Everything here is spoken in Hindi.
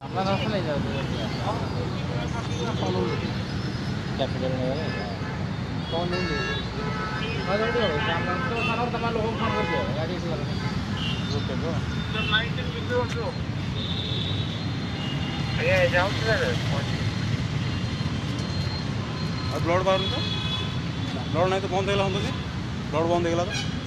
আমরা আসলে যাও कैपिटल में है कौन नहीं ले बाजार दे रहा है हम तो सारा तमाम लोगों को फोन कर दिया गाड़ी से लगा रुक के दो 19 किलो जो ये जाओ सर और ब्लड बाहर तो ब्लड नहीं तो बंद हो गला हम तो ब्लड बंद हो गला तो